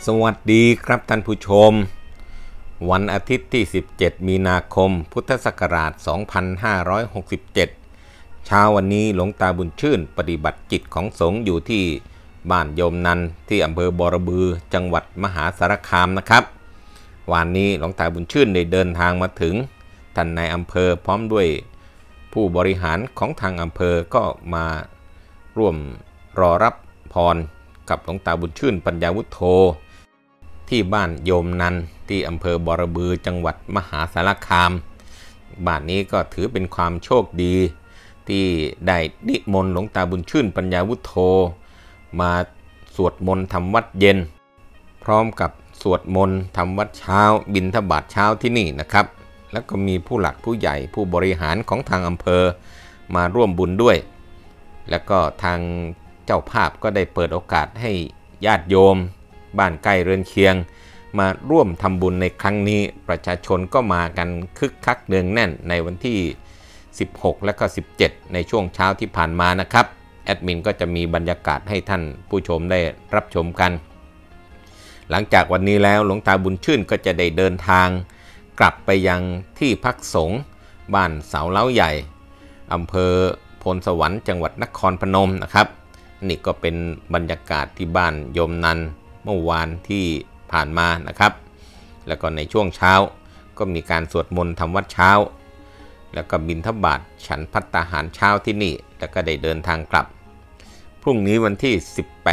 สวัสดีครับท่านผู้ชมวันอาทิตย์ที่ 17 มีนาคม พุทธศักราช 2567 เช้าวันนี้หลวงตาบุญชื่นปฏิบัติกิจของสงฆ์อยู่ที่บ้านโยมนันที่อำเภอบอระบือจังหวัดมหาสารคามนะครับวันนี้หลวงตาบุญชื่นได้เดินทางมาถึงท่านนายอำเภอพร้อมด้วยผู้บริหารของทางอำเภอก็มาร่วมรอรับพรกับหลวงตาบุญชื่นปัญญาวุฒโธที่บ้านโยมนันที่อำเภอบอระบือจังหวัดมหาสารคามบ้านนี้ก็ถือเป็นความโชคดีที่ได้นิมนต์หลวงตาบุญชื่นปัญญาวุฒโธมาสวดมนต์ทำวัดเย็นพร้อมกับสวดมนต์ทำวัดเช้าบิณฑบาตเช้าที่นี่นะครับแล้วก็มีผู้หลักผู้ใหญ่ผู้บริหารของทางอำเภอมาร่วมบุญด้วยแล้วก็ทางเจ้าภาพก็ได้เปิดโอกาสให้ญาติโยมบ้านใกล้เรือนเคียงมาร่วมทำบุญในครั้งนี้ประชาชนก็มากันคึกคักเนืองแน่นในวันที่16และก็17ในช่วงเช้าที่ผ่านมานะครับแอดมินก็จะมีบรรยากาศให้ท่านผู้ชมได้รับชมกันหลังจากวันนี้แล้วหลวงตาบุญชื่นก็จะได้เดินทางกลับไปยังที่พักสงฆ์บ้านเสาเล้าใหญ่อำเภอพลสวรรค์จังหวัดนครพนมนะครับนี่ก็เป็นบรรยากาศที่บ้านโยมนันเมื่อวานที่ผ่านมานะครับแล้วก็ในช่วงเช้าก็มีการสวดมนต์ทำวัดเช้าแล้วก็บิณฑบาตฉันภัตตาหารเช้าที่นี่แล้วก็ได้เดินทางกลับพรุ่งนี้วันที่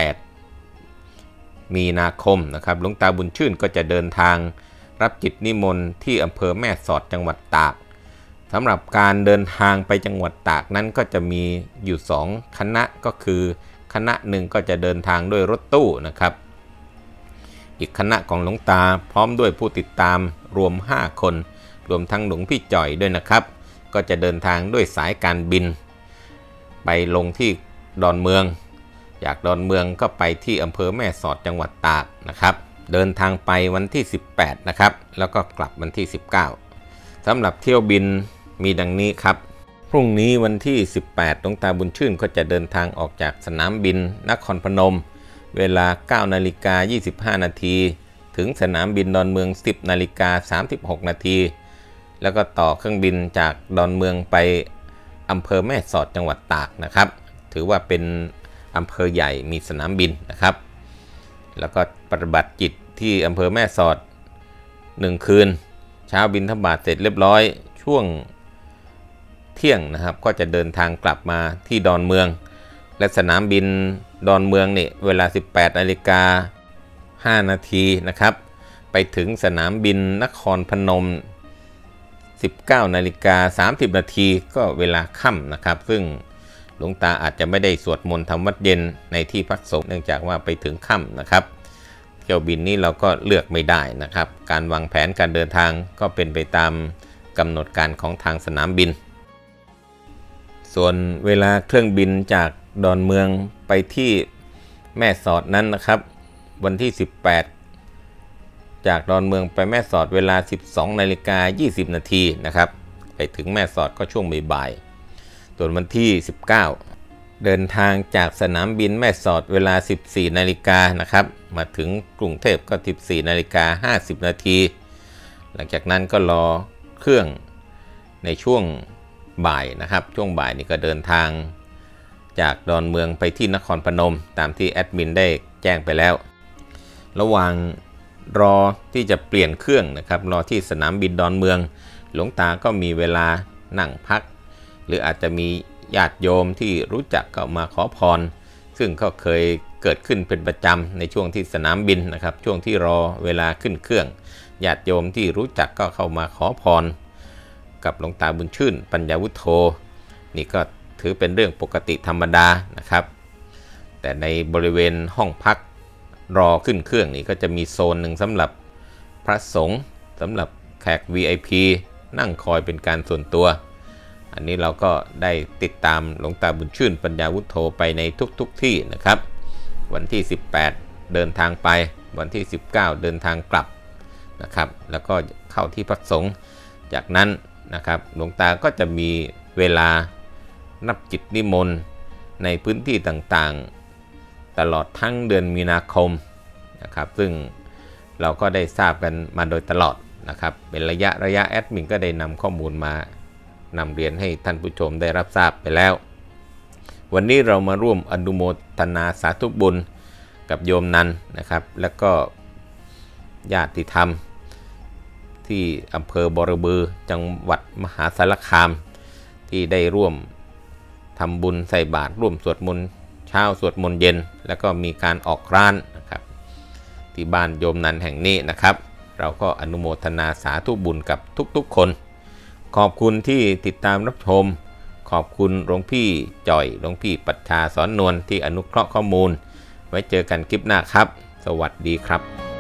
18มีนาคมนะครับหลวงตาบุญชื่นก็จะเดินทางรับกิจนิมนต์ที่อำเภอแม่สอดจังหวัดตากสำหรับการเดินทางไปจังหวัดตากนั้นก็จะมีอยู่2คณะก็คือคณะหนึ่งก็จะเดินทางด้วยรถตู้นะครับอีกคณะของหลวงตาพร้อมด้วยผู้ติดตามรวม5คนรวมทั้งหลวงพี่จ่อยด้วยนะครับก็จะเดินทางด้วยสายการบินไปลงที่ดอนเมืองจากดอนเมืองก็ไปที่อำเภอแม่สอดจังหวัดตากนะครับเดินทางไปวันที่18นะครับแล้วก็กลับวันที่19สำหรับเที่ยวบินมีดังนี้ครับพรุ่งนี้วันที่18หลวงตาบุญชื่นก็จะเดินทางออกจากสนามบินนครพนมเวลา 9:25 นาทีถึงสนามบินดอนเมือง 10:36 นาทีแล้วก็ต่อเครื่องบินจากดอนเมืองไปอำเภอแม่สอดจังหวัดตากนะครับถือว่าเป็นอำเภอใหญ่มีสนามบินนะครับแล้วก็ปฏิบัติกิจที่อำเภอแม่สอด1คืนเช้าบิณฑบาตเสร็จเรียบร้อยช่วงเที่ยงนะครับก็จะเดินทางกลับมาที่ดอนเมืองและสนามบินดอนเมืองนี่เวลา 18:05 นาทีนะครับไปถึงสนามบินนครพนม 19:30 นาทีก็เวลาค่ำนะครับซึ่งหลวงตาอาจจะไม่ได้สวดมนต์ทำวัดเย็นในที่พักสงฆ์เนื่องจากว่าไปถึงค่ำนะครับเที่ยวบินนี้เราก็เลือกไม่ได้นะครับการวางแผนการเดินทางก็เป็นไปตามกำหนดการของทางสนามบินส่วนเวลาเครื่องบินจากดอนเมืองไปที่แม่สอดนั้นนะครับวันที่18จากดอนเมืองไปแม่สอดเวลา 12:20 นาทีนะครับไปถึงแม่สอดก็ช่วงบ่ายๆส่วนวันที่19เดินทางจากสนามบินแม่สอดเวลา 14 นาฬิกานะครับมาถึงกรุงเทพก็ 14:50 นาทีหลังจากนั้นก็รอเครื่องในช่วงบ่ายนะครับช่วงบ่ายนี่ก็เดินทางจากดอนเมืองไปที่นครพนมตามที่แอดมินได้แจ้งไปแล้วระหว่างรอที่จะเปลี่ยนเครื่องนะครับรอที่สนามบินดอนเมืองหลวงตาก็มีเวลานั่งพักหรืออาจจะมีญาติโยมที่รู้จักก็มาขอพรซึ่งก็เคยเกิดขึ้นเป็นประจำในช่วงที่สนามบินนะครับช่วงที่รอเวลาขึ้นเครื่องญาติโยมที่รู้จักก็เข้ามาขอพรกับหลวงตาบุญชื่นปัญญาวุฒโธนี่ก็ถือเป็นเรื่องปกติธรรมดานะครับแต่ในบริเวณห้องพักรอขึ้นเครื่องนี่ก็จะมีโซนหนึ่งสำหรับพระสงฆ์สำหรับแขก VIP นั่งคอยเป็นการส่วนตัวอันนี้เราก็ได้ติดตามหลวงตาบุญชื่นปัญญาวุฒโธไปในทุกที่นะครับวันที่18เดินทางไปวันที่19เดินทางกลับนะครับแล้วก็เข้าที่พักสงฆ์จากนั้นนะครับหลวงตาก็จะมีเวลานับกิจนิมนต์ในพื้นที่ต่างๆตลอดทั้งเดือนมีนาคมนะครับซึ่งเราก็ได้ทราบกันมาโดยตลอดนะครับเป็นระยะแอดมินก็ได้นำข้อมูลมานำเรียนให้ท่านผู้ชมได้รับทราบไปแล้ววันนี้เรามาร่วมอนุโมทนาสาธุบุญกับโยมนันนะครับแล้วก็ญาติธรรมที่อำเภอบรบือจังหวัดมหาสารคามที่ได้ร่วมทำบุญใส่บาตรร่วมสวดมนต์เช้าสวดมนต์เย็นแล้วก็มีการออกร้านนะครับที่บ้านโยมนันแห่งนี้นะครับเราก็อนุโมทนาสาธุบุญกับทุกๆคนขอบคุณที่ติดตามรับชมขอบคุณหลวงพี่จ่อยหลวงพี่ปัชชาสอนนวลที่อนุเคราะห์ข้อมูลไว้เจอกันคลิปหน้าครับสวัสดีครับ